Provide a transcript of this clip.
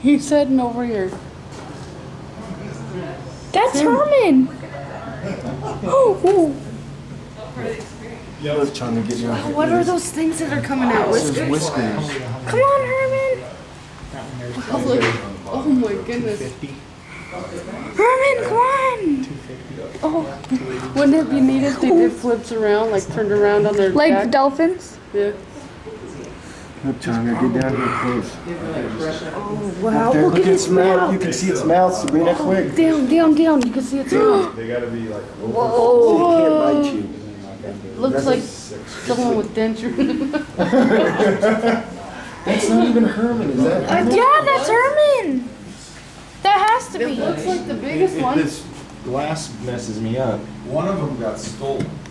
He's heading over here. That's Herman. Oh, I was trying to get you. What are those things that are coming out? Whiskers? Whiskers. come on, Herman. Oh my goodness. Herman, come on. Oh, wouldn't it be neat if they did flips around, like turned around on their Like back? dolphins. Yeah. Look, Chandler, get down here close. Oh wow! There, Look at its mouth. You can see its mouth, Sabrina. Quick. Down. You can see its mouth. They gotta be like Whoa! It can't bite you. Looks like someone with dentures. That's not even Herman, is that? Yeah, that's Herman. That has to It be. looks like the biggest If one. this glass messes me up. One of them got stolen.